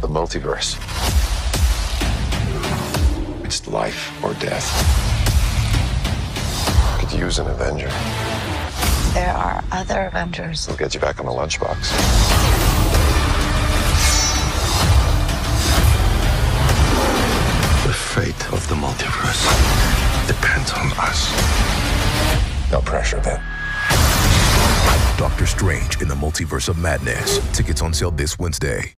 The multiverse. It's life or death. Could use an Avenger. There are other Avengers. We'll get you back on the lunchbox. The fate of the multiverse depends on us. No pressure, Ben. Doctor Strange in the Multiverse of Madness. Tickets on sale this Wednesday.